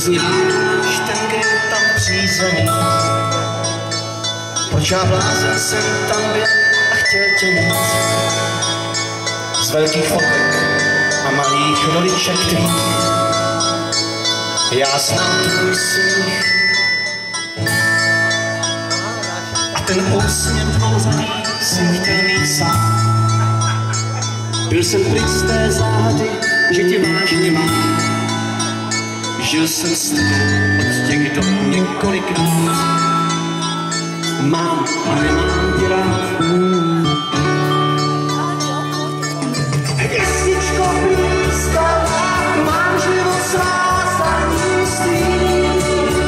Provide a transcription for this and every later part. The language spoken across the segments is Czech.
Vzpomínáš ten gril tam přízemí, proč já blázen jsem tam byl a chtěl tě mít. Z velkých fotek a malých rodiček tvých já znám tvůj smích a ten úsměv dlouzaný jsem chtěl mít sám. Byl jsem pryč z té záhady, že tě vážně mám. Žil jsem s tebou od těch dob několikrát. Mám a nemám tě rád. Hvězdičko blízká, mám život svázaný s tím.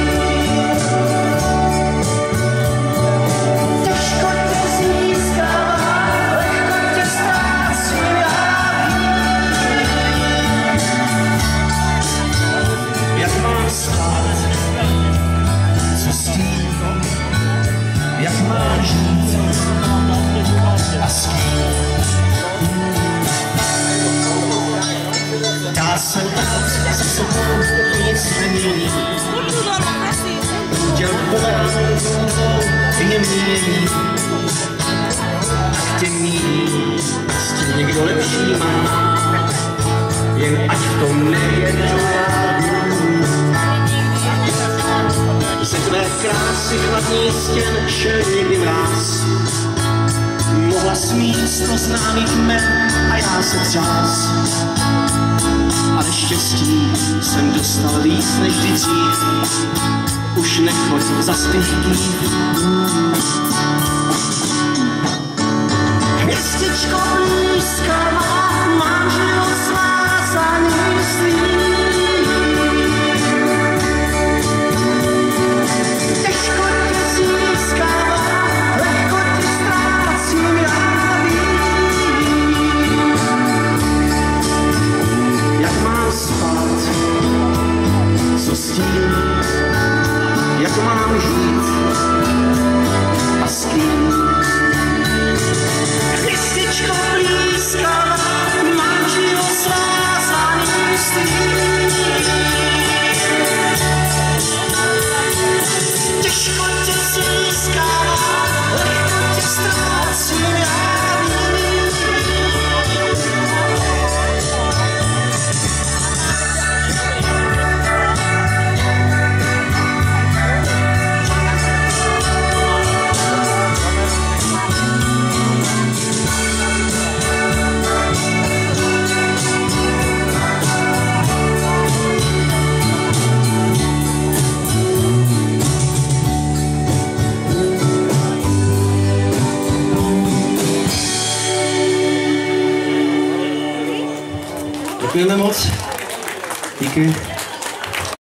Těžko tě získám, lehko tě ztrácím já vím. Jak mám spát, co s tím, jak mám žít a s kým. Já jsem tak za sebou nic nemění. Děl povedám je mění. Ať tě míní, s tím někdo lepší má. Jen ať v tom nevěděl já. Ze tvé krásy hlavní stěn šel někdy mráz. Mohla smít 100 známých jmen a já se třás. Ale štěstí jsem dostal víc než vždy dřív. Už nechoď za zpěvký. Hvězdičko blízká, mám život svázaný s tím. Těžko tě získám, lehko tě ztrácím já vím. Jak mám spát, co s tím, jak mám žít a s kým. Hvězdičko blízká, mám život svázaný s tím. Těžko tě získám, lehko tě ztrácím já vím. Děkujeme moc. Díky.